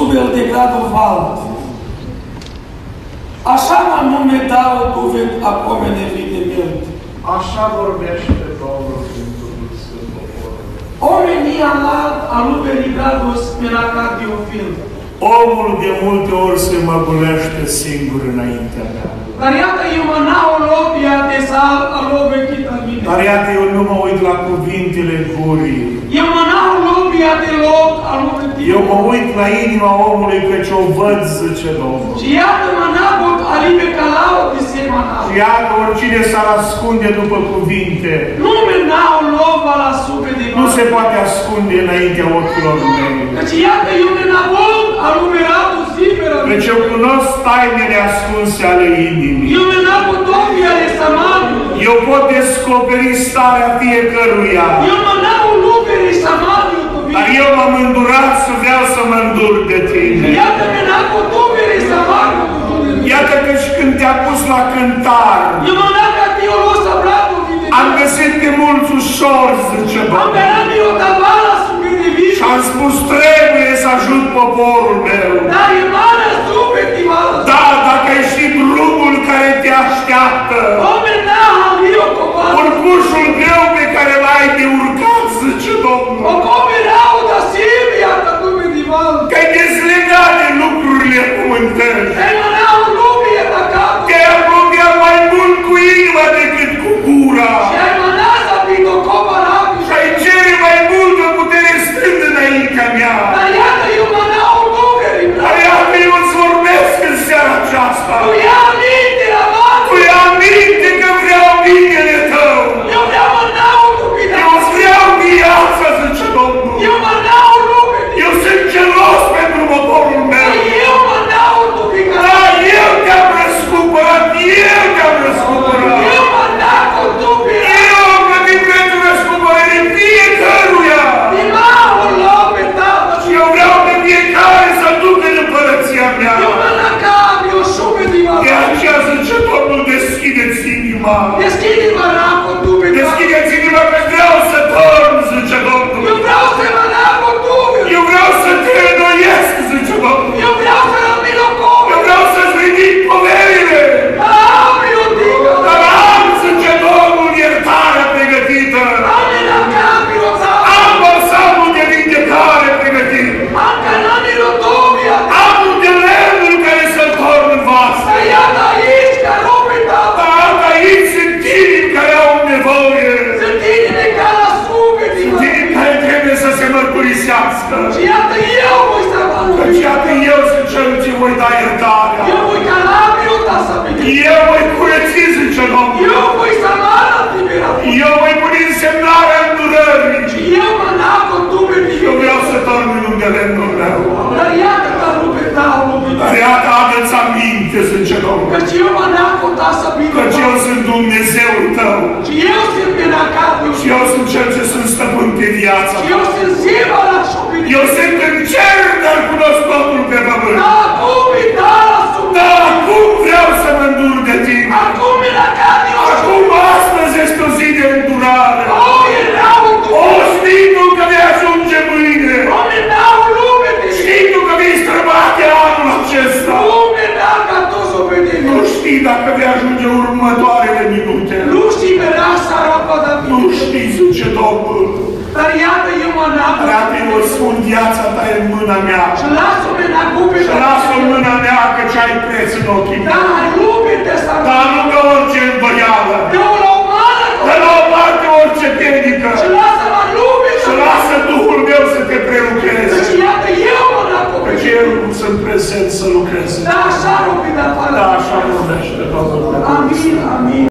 subel de gradul valt. Așa anume dau cuvânt acum nevidement. Așa vorbește Domnul prin Duhul Sfânt poporului. Oamenii alume gradul spinaca de ofil. Omul de multe ori se măgulește singur înaintea mea. Dar iată, eu mă n-au lobia de sal, alobe chita mine. Dar iată, eu nu mă uit la cuvintele gurii. Eu mă n-au lobia de lob, alobe chita. Eu mă uit la inima omului, căci o văd, zice Domnul. Și iată, mă n-abot alibe calau de semanal. Și iată, oricine s-ar ascunde după cuvinte, nu mă n-au loba la sube de nu se poate ascunde înaintea ochilor mei. Căci iată, eu mă n-abot alumeratul ziperă. Căci eu cunosc tainele ascunse ale inimii. Eu mă n-abot dobia de samaniu. Eu pot descoperi starea fiecăruia. Eu mă n-au lupere samaniu. Dar eu m-am îndurat să vreau să mă îndur de tine. Iată, mă n-abot dobere samaniu. Iată că și când te-a pus la cântar, eu mă n-abot teolos abrado. am găsit de mulți ușor, zice Domnul. Și am spus, trebuie să ajut poporul meu. Da, dacă ai ști drumul care te așteaptă, urcușul greu pe care l-ai de urcat, zice Domnul, că ai dezlegat de lucrurile pământești. Te-ai apropiat mai mult cu inima decât cu gura. Și ai cere mai multă putere stând înaintea mea. Dar iată, eu îți vorbesc în seara aceasta. Tu ia aminte că vreau binele tău. Eu îți vreau viața, zice Domnul. Eu sunt gelos pentru poporul meu. Da, eu te-am răscumpărat. Eu te-am răscumpărat. Eu am plătit prețul răscumpărării fiecăruia. Și eu vreau pe fiecare să duc în împărăția mea. De aceea zice Domnul, deschideți inima. Deschideți inima că vreau să dorm, zice Domnul. Eu vreau să te înnoiesc, zice Domnul. Eu vreau să-ți ridic poverile. Dar am, zice Domnul, iertarea pregătită. Am balsamul de vindecare pregătit. Am de lemnul care să-l torn în vasă. Dar aici sunt tineri care au nevoie. Sunt tineri care trebuie să se mărturisească. Căci iată, eu sunt cel ce voi da iertarea. Eu voi curăți, zice Domnul. Eu voi pune însemnarea îndurării. Eu vreau să torn în unde lemnul meu. Dar iată, adă-ți aminte, zice Domnul. Căci eu sunt Dumnezeul tău. Și eu sunt cel ce sunt stăpân pe viața ta. Eu sunt în cer, dar cunosc totul pe pământ. Da, acum vreau să mă îndur de tine. Acum astăzi este o zi de îndurare. O, știi tu că vei ajunge mâine. Știi tu că vei străbate anul acesta. Nu știi dacă vei ajunge următoarele minute. Nu știi, zice Domnul. Dar iată, eu mă n-am. Iată, eu îți spun, viața ta e în mâna mea. Și lasă-o în mâna mea, căci ai preț în ochii mei. Dar nu ca orice îndoială. Dă la o parte orice piedică. Și lasă Duhul meu să te prelucreze. Căci eu sunt prezent să lucrez. Da, așa vorbește Domnul. Amin, amin.